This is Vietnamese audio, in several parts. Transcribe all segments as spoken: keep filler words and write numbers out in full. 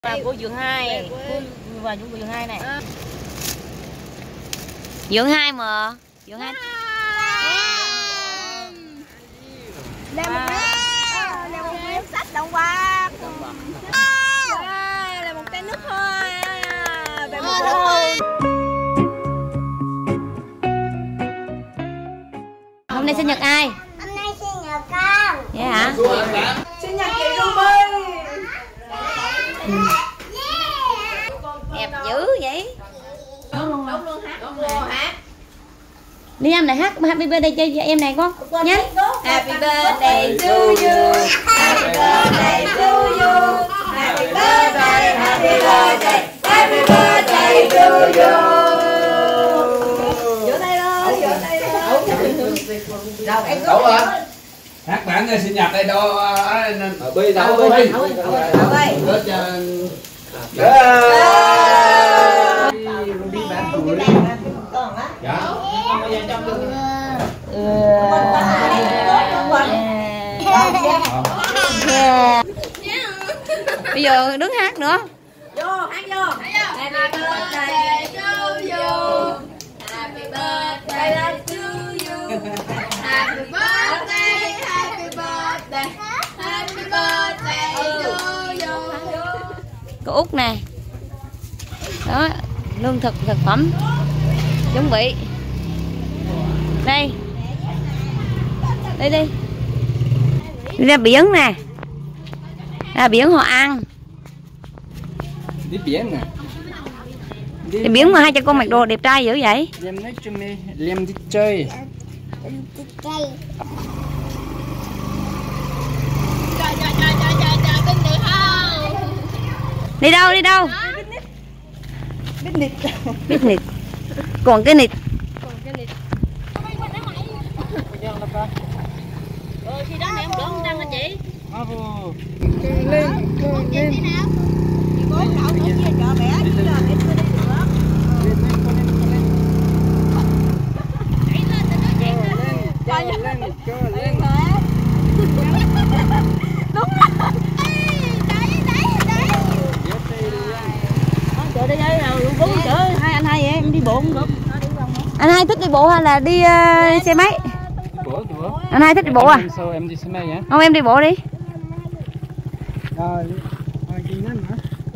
Và cô Dượng hai, cô và chúng cô Dượng hai này. À. Dượng hai mà, Dượng hai. Làm một miếng, làm một miếng sách động qua. Làm một chai nước thôi. Về một Hôm nay sinh nhật ai? Hôm nay sinh nhật con. Vậy hả? sinh nhật chị Ruby. Đẹp dữ vậy. Đúng luôn hát. Đúng luôn hát. Đi em này hát happy birthday cho em này con. Nhé. Happy birthday to you. Happy birthday to you. Happy birthday, happy birthday, happy birthday to you. Vỗ tay thôi, vỗ tay thôi. Đâu em đâu rồi? Hát bản ngày sinh nhật đây đâu nên ở bi đâu bi. Đâu bi. Hết cho Ruby bán tuổi. Dạ. Không bao giờ trong được. Bây giờ đứng hát nữa. Vô, hát vô. Happy birthday to you. Happy birthday to you. Happy birthday, happy birthday, happy birthday to you. Cô Út nè. Đó, lương thực thực phẩm chuẩn bị. Đây. Đây đi. Đi ra biển nè. Ra biển họ ăn. Đi biển nè. Đi biển mà hai cha con mặc đồ đẹp trai dữ vậy? Liêm nói cho mẹ, Liêm đi chơi. Đi chơi. Trời trời trời trời trời trời tin được không? Đi đâu đi đâu? Picnic. Picnic. Còn cái nịt. Còn cái nịt. Ờ khi đó này em bữa không đăng hả chị? Bravo. Lên lên. Chị bố cậu nữa kia chợ bé chứ giờ để chưa đi được. Chạy lên cho nó chạy lên. Chạy lên. Chạy lên. Đúng rồi. Đấy đấy đấy. Chợ đây đây nào bốn chợ hai anh hai vậy em đi bộ không được. Anh hai thích đi bộ hay là đi uh, xe máy? Bộ đi bộ. Anh hai thích đi bộ à? Sao em đi xe máy hả? Không em đi bộ đi. Rồi. Đi nhanh hả?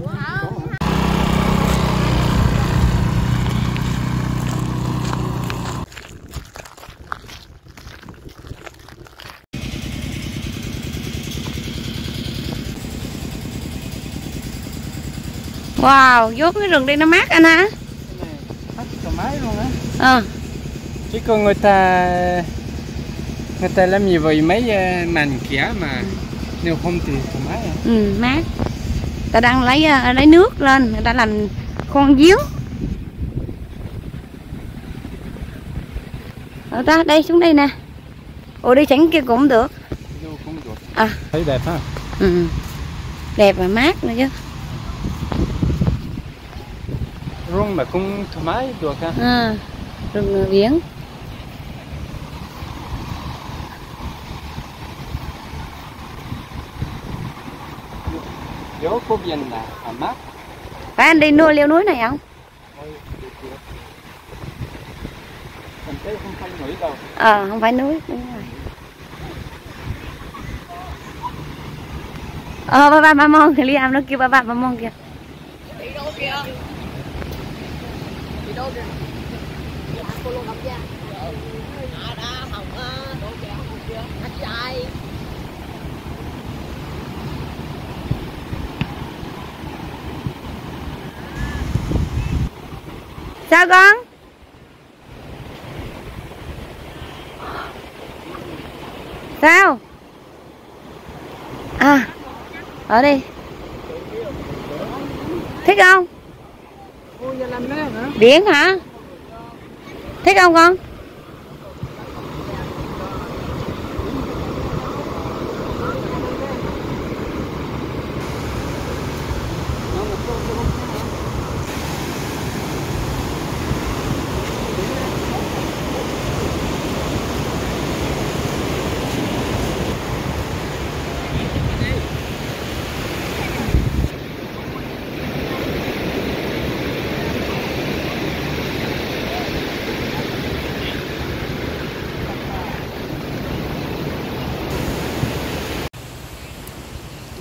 Wow, vô cái rừng đây nó mát anh hả? Mát thoải mái luôn á. Ờ. Chứ còn người ta người ta làm gì vậy mấy màn kia mà nếu không thì thoải mái à? Ừ, mát. Ta đang lấy lấy nước lên, người ta làm khoan giếng. Ở ta đây xuống đây nè. Ủa đi sẵn kia cũng được. Cũng được. À. Thấy đẹp ha? Ừ. Đẹp và mát nữa chứ. Rung mà cũng thoải mái được ha. À, rừng biển. Gió có biển là thoải mái. Phải anh đi nuôi leo núi này không? Mình thấy không phải núi đâu. Ờ, không phải núi, đúng rồi. Ờ, ba ba ba mon, thì Liam nó kêu ba ba ba mon kìa. Đi đâu kìa? Đi đâu kìa? Cô luôn không ra. À đã hồng á, đâu kìa, hồng kìa, anh trai. Sao con? Sao? À, ở đi. Thích không? Biển hả? Thích không con?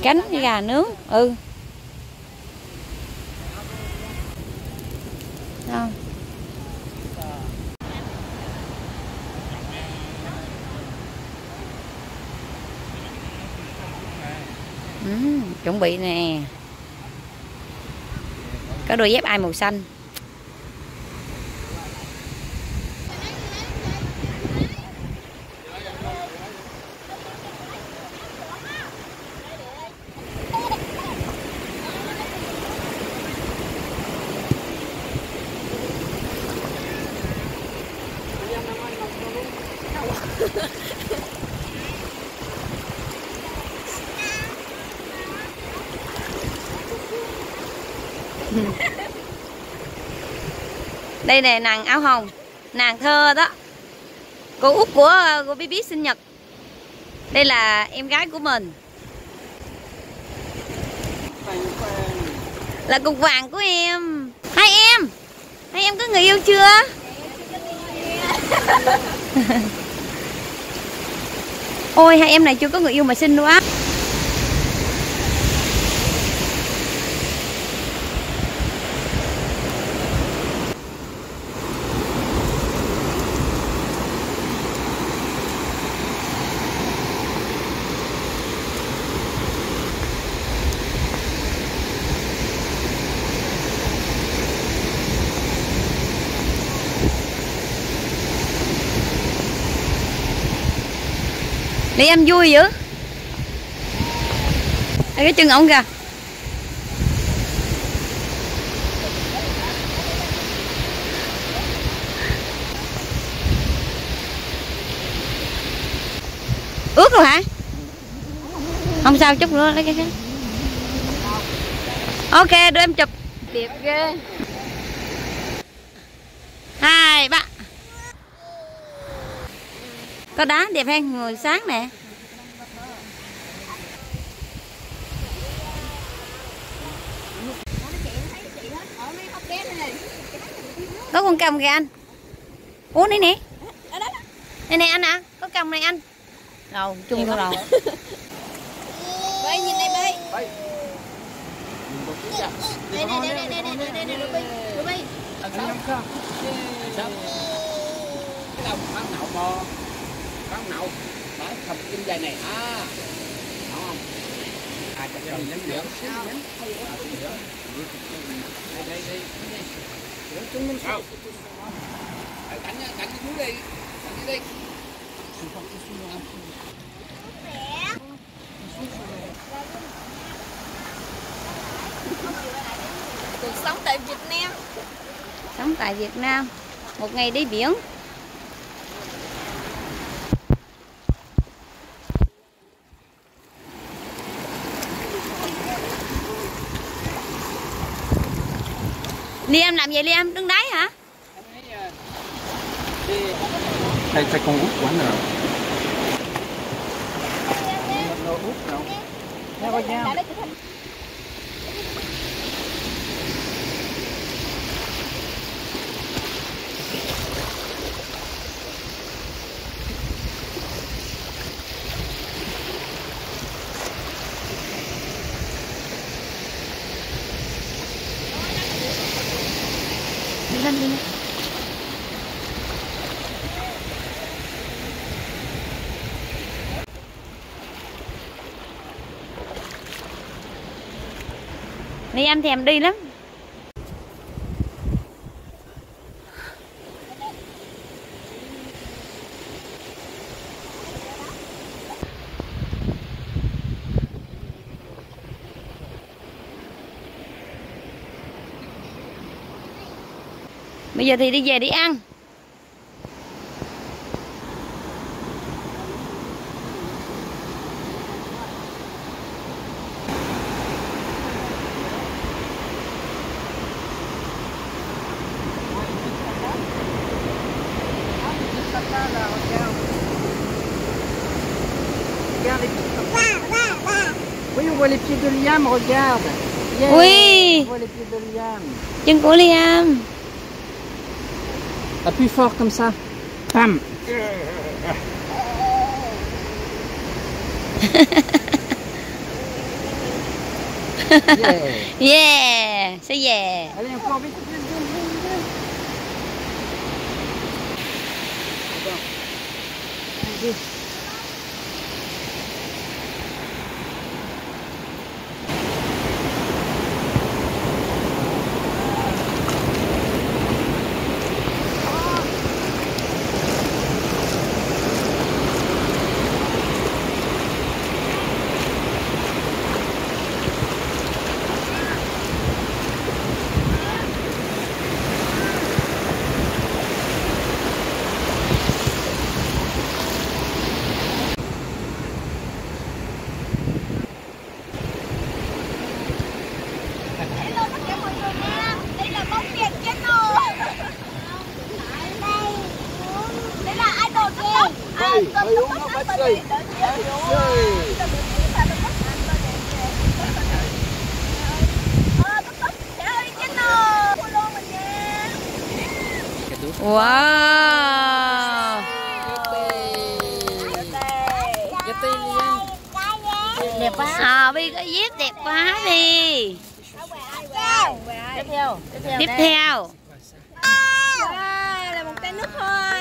cánh cái gà nướng. Ừ. Đâu. Ừ, chuẩn bị nè. Có đôi dép ai màu xanh. Đây nè, nàng áo hồng, nàng Thơ đó, cô út của cô Bí Bí sinh nhật. Đây là em gái của mình, là cục vàng của em. Hai em, hai em có người yêu chưa? Ôi hai em này chưa có người yêu mà xinh quá. Để em vui dữ. Cái chân ổng kìa. Ướt rồi hả? Không sao, chút nữa lấy cái cái. Ok, đưa em chụp. Đẹp ghê. Hai, ba. Có đá đẹp hay người sáng nè. Có con cầm kìa anh. Uống đây nè. Đây nè anh ạ, à. Có cầm này anh. Rồi, chung thôi rồi. Bay nhìn đây bay. Đây đây đây đây đây đây đây đây Ruby. Ruby. Anh không sao. Sao? Cái đầu bán nậu bò. Bán nậu. Bán thập kim dài này. À. Đúng không? À cho mình nhấn nhớ. Đây đây đây. Chúng mình sao? Cánh cánh xuống đi. Cánh đi. Cuộc sống tại Việt Nam. Sống tại Việt Nam. Một ngày đi biển. Liam làm gì Liam? Đứng đáy hả? Đây sẽ con út của anh nào. Út nào. Theo coi nha. Đi lên đi lên. Đi em thèm đi lắm. Bây giờ thì đi về đi ăn. Oui, on voit les pieds de Liam, regarde. Yeah, Oui. on voit les pieds de Liam. Chân của Liam. Appuie fort comme ça. Pam. Yeah, say yeah. Wow. Đẹp quá. À, Bi có dép đẹp quá đi. Tiếp theo. Tiếp theo. Là một tay nước hoa.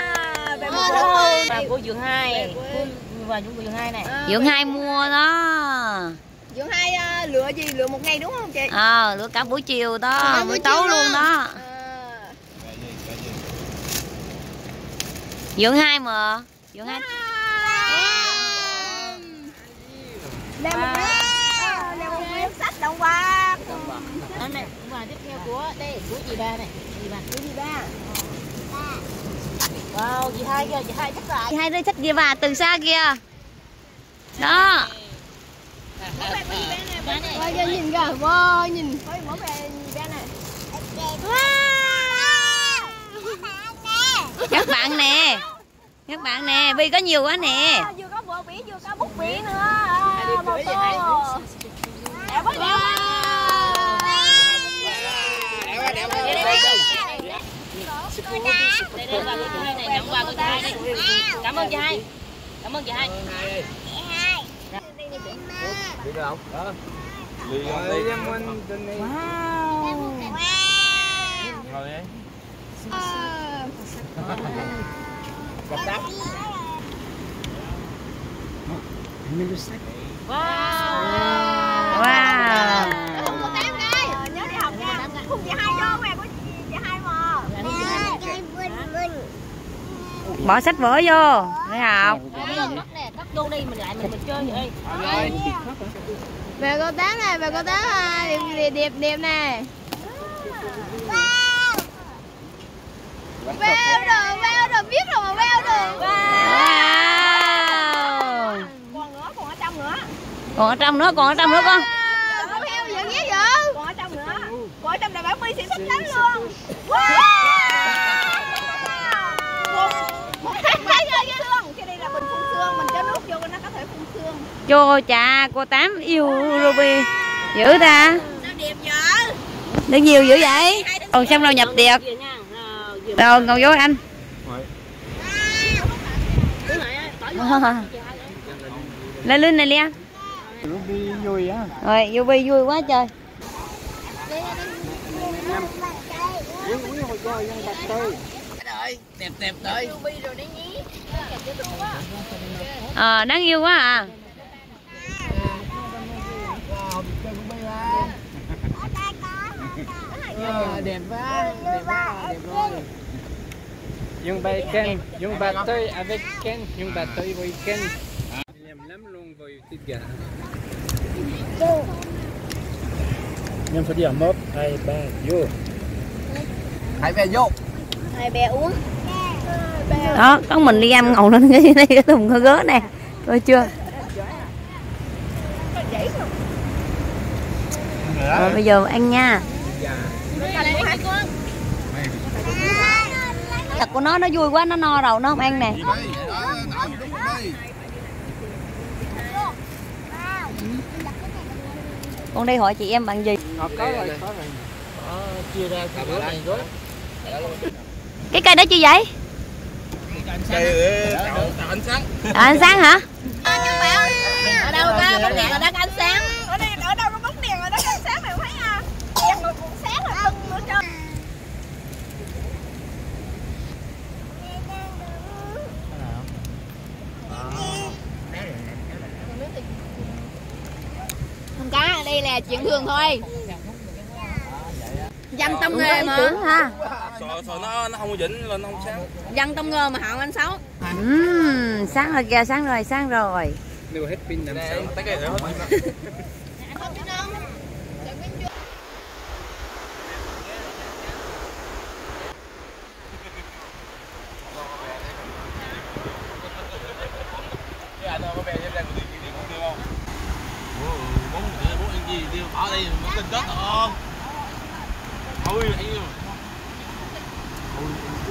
Và cô Dượng Hai. Và chúng cô Dượng Hai này. Dượng Hai mua đó. Dượng Hai uh, lựa gì? Lựa một ngày đúng không chị? Ờ, à, lựa cả buổi chiều đó, À, buổi buổi tối chiều luôn đó. đó. À. Dượng Hai mà. Dượng Hai. Đây một cái, đây một cái sách động vật. Đó này, và tiếp theo của đây, của chị ba này. Chị ba. Của gì ba? Wow, chị Hai kìa, chị Hai chắc lại. Chị Hai rơi sách kia và từ xa kia. Đó. Wow, giờ nhìn kìa, wow, nhìn. Thôi mở về nhìn ra này. Các bạn nè. Các bạn nè, Bi có nhiều quá nè. À, vừa có vợ bỉ, vừa có bút bỉ nữa. À, một tô. Đẹp quá, đẹp quá. Đây đây đây. Đây đây và cô chị Hai này, nhận quà cô chị Hai đi. Cảm ơn chị Hai. Cảm ơn chị Hai. Đi đâu? Đó. Đi đi em muốn tin đi. Wow. Ngồi đi. Cặp sách. Wow. Wow. Không có tám đây. Nhớ đi học nha. Không chị Hai vô mẹ của chị Hai mà. Bỏ sách vở vô để học. Bây giờ cất nè, cất vô đi mình lại mình mình chơi vậy. Về cô tám này, về cô tám này, đẹp đẹp đẹp nè. Veo rồi, veo rồi, biết rồi mà veo rồi. Wow. Còn nữa, còn ở trong nữa. Còn ở trong nữa, còn ở trong nữa con. Con heo gì vậy vậy? Còn ở trong nữa. Còn ở trong này bạn Bi sẽ thích lắm luôn. Wow. Thấy ghê ghê luôn. Cái đây là bình phun xương, mình cho nước vô nó có thể phun xương. Chô cha, cô Tám yêu Ruby dữ ta. Sao đẹp vậy? Được nhiều dữ vậy. Còn xong đâu nhập tiệc. Rồi ngồi vô anh. Lên lên này Lia. Ruby vui á. Rồi Ruby vui quá trời. Đẹp đẹp tới. Ờ đáng yêu quá à. Đẹp quá, đẹp quá, đẹp rồi. Yung bay Ken, yung bà tôi avec Ken, yung bà tôi với Ken. Em lắm luôn với thịt gà. Nhưng phải đi ở một, hai, ba, vô. Hai bé vô. Hai bé uống. Đó, con mình đi ăn ngồi lên cái này cái thùng khơ gớ nè. Coi chưa? Rồi bây giờ ăn nha. Thật của nó nó vui quá, nó no rồi nó không ăn nè. Con đi hỏi chị em bằng gì? Có rồi, có rồi. Chia ra cái bữa này rồi. Cái cây đó chi vậy? Cây tạo ánh sáng. À, ánh sáng hả? Ở đâu có bóng đèn ở đó có ánh sáng. Ở đây ở đâu có bóng đèn ở là chuyện thường thôi. Dân tông nghề mà. Ha. Sò sò nó nó không có dính lên, nó không sáng. Dân tông nghề mà họ anh Sáu. Ừm, sáng rồi kìa, sáng rồi, sáng rồi. Nếu hết pin làm sao? Tới cái nữa hết. Anh có bè ra của tiền điện không tiêu không? Bố bố bố ăn gì tiêu bỏ đây mất tình chết không? Thôi anh yêu. Thôi